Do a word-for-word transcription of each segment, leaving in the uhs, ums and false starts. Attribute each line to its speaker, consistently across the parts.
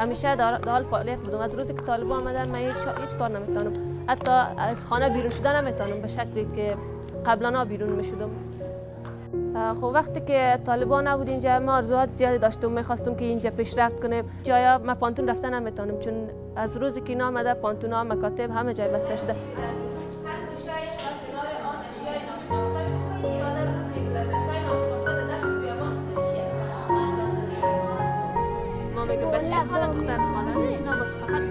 Speaker 1: همیشه در حال فعالیت بودم. از روزی که طالبان آمدن من هیچ هیچ کار نمیتونم، حتی از خانه بیرون شدن نمیتونم به شکلی که قبلا بیرون میشدم. خب وقتی که طالبان نبود اینجا ما آرزوات زیادی داشتم، میخواستم که اینجا پیشرفت کنیم. جایا من پانتون رفتن نمیتونم چون از روزی که اینا آمده پانتونا مکاتب همه جای بسته شده. ما میگم بچه خاله دختر خاله نه اینا باش فقط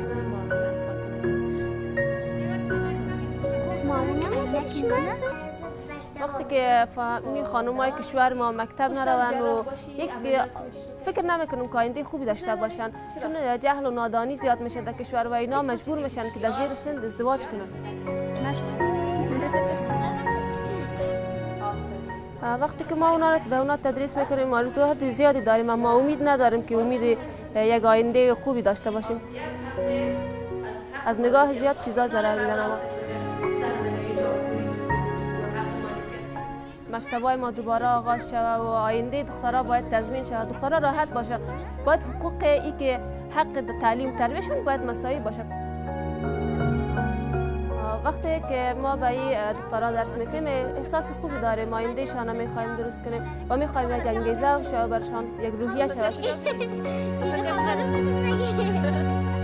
Speaker 1: وقتی که فهمی خانمای کشور ما مکتب نروند و یک فکر نمیکنم که آینده خوبی داشته باشن، چون جهل و نادانی زیاد میشه در کشور و اینا مجبور میشن که در زیر سن ازدواج کنن. وقتی که ما اونا به اونا تدریس میکنیم آرزوات زیادی داریم اما امید نداریم که امید یک آینده خوبی داشته باشیم. از نگاه زیاد چیزا ضرر دیدن. اما مکتبای ما دوباره آغاز شود و آینده دخترها باید تضمین شود، دخترها راحت باشد، باید حقوق ای که حق تعلیم تربیتشون باید مساوی باشد. وقتی که ما به این دخترها درس میدیم احساس خوبی داریم، آیندهشان را میخوایم درست کنیم و میخوایم یک انگیزه شود برشان، یک روحیه شود.